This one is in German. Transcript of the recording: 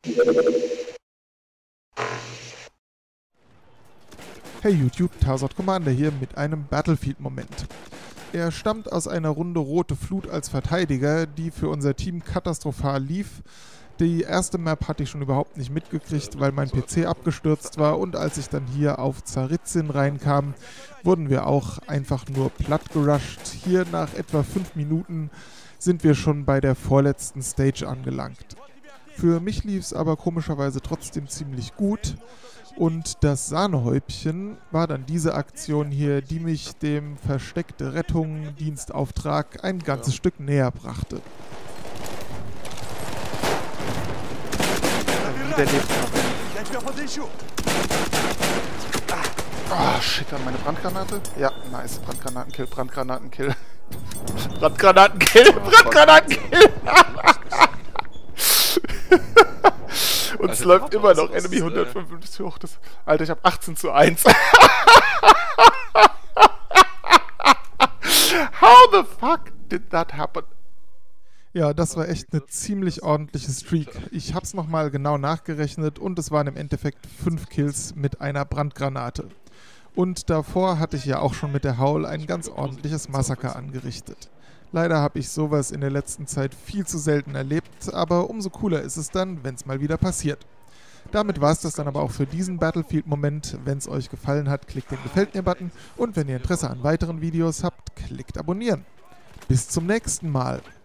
Hey YouTube, Tarsot Commander hier mit einem Battlefield-Moment. Er stammt aus einer Runde Rote Flut als Verteidiger, die für unser Team katastrophal lief. Die erste Map hatte ich schon überhaupt nicht mitgekriegt, weil mein PC abgestürzt war, und als ich dann hier auf Tsaritsyn reinkam, wurden wir auch einfach nur platt gerusht. Hier nach etwa 5 Minuten sind wir schon bei der vorletzten Stage angelangt. Für mich lief es aber komischerweise trotzdem ziemlich gut. Und das Sahnehäubchen war dann diese Aktion hier, die mich dem versteckte Rettung Dienstauftrag ein ganzes Stück näher brachte. Der lebt noch. Ah, shit, an meine Brandgranate? Ja, nice. Brandgranatenkill, Brandgranatenkill. Brandgranatenkill, Brandgranatenkill! Und es läuft immer noch Enemy 155 hoch. Alter, ich hab 18:1. How the fuck did that happen? Ja, das war echt eine ziemlich ordentliche Streak. Ich hab's nochmal genau nachgerechnet und es waren im Endeffekt 5 Kills mit einer Brandgranate. Und davor hatte ich ja auch schon mit der Howl ein ganz ordentliches Massaker angerichtet. Leider habe ich sowas in der letzten Zeit viel zu selten erlebt, aber umso cooler ist es dann, wenn es mal wieder passiert. Damit war es das dann aber auch für diesen Battlefield-Moment. Wenn es euch gefallen hat, klickt den Gefällt mir-Button und wenn ihr Interesse an weiteren Videos habt, klickt Abonnieren. Bis zum nächsten Mal.